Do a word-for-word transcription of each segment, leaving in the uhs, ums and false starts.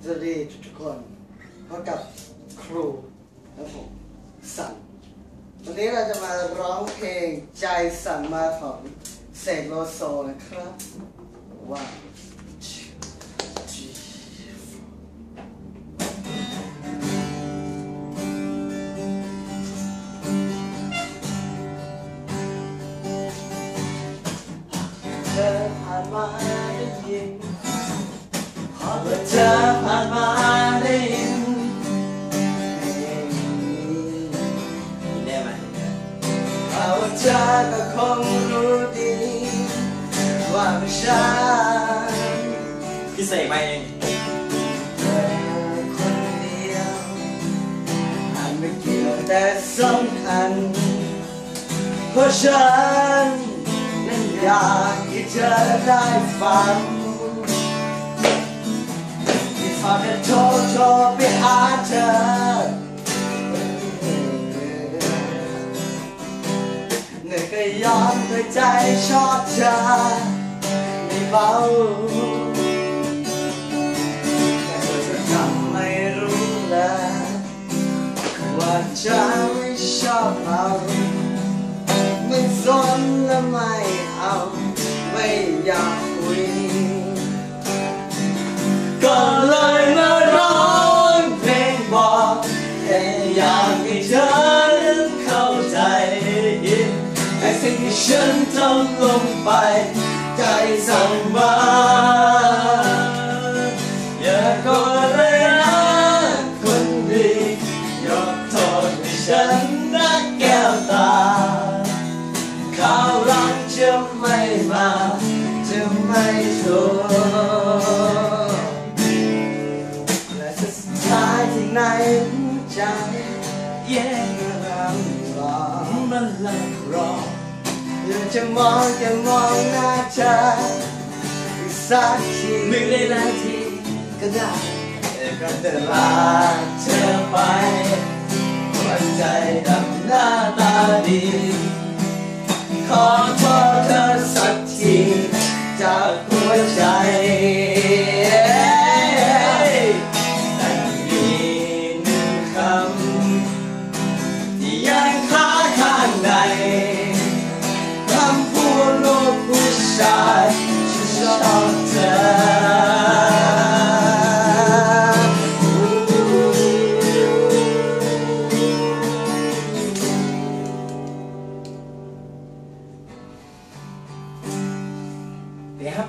สวัสดีทุกคนพบกับครูและผมสันวันนี้เราจะมาร้องเพลงใจสั่งมาของเสกโลโซนะครับว้าวเธอผ่านมาได้ยินพอเธอผ่านมาได้ยินเพลงนี้ได้ไหมเอาเธอก็คงรู้ดีว่าเป็นฉันพี่เสกมาเองเธอคนเดียวอาจไม่เกี่ยวแต่สำคัญเพราะฉันนั้นอยากให้เธอได้ฟังที่ฟังจะโทรโทรไปหาเธอเหนื่อยก็ยอมด้วยใจชอบเธอไม่เบาแต่เธอจะทำไม่รู้เลยว่าฉันไม่ชอบเราไม่สนและไม่เอาไม่อยากคุยก็เลยมาร้องเพลงบอกแค่อยากให้เธอนั้นเข้าใจไอ้สิ่งที่ฉันทำลงไปใจสั่งมาอย่าโกรธเลยนะคนดียกโทษให้ฉันนะแก้วตาข่าวรักจะไม่มาจะไม่โชว์และสุดท้ายที่ไหนใจแย่งเรารอมันลักรออยากจะมองจะมองหน้าเธออีกสักทีไม่ได้หลายทีก็ได้แต่ก็จะลาเธอไปหัวใจดำหน้าตาดีขอโทษเธอสักทีจากหัวใจแต่มีหนึ่งคำที่ยังค้าข้างในคำพูดลูกผู้ชายฉันชอบเธอครับ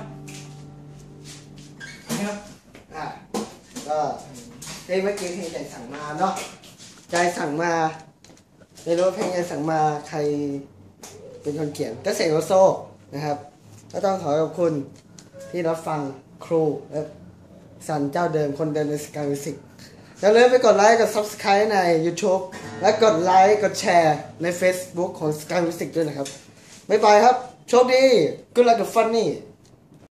ครับอ่ะก็เพลงเมื่อกี้เพลงใจสั่งมาเนาะใจสั่งมาไม่รู้เพลงใจสั่งมาใครเป็นคนเขียนก็เสกโลโซนะครับก็ต้องขอขอบคุณที่รับฟังครูและสันเจ้าเดิมคนเดิมในสกายมิวสิกอย่าลืมไปกดไลค์กด ซับสไครบ์ ใน ยูทูบ และกดไลค์กดแชร์ใน เฟซบุ๊ก ของ สกายมิวสิก ด้วยนะครับบ๊ายบายครับโชคดี Good luck and funny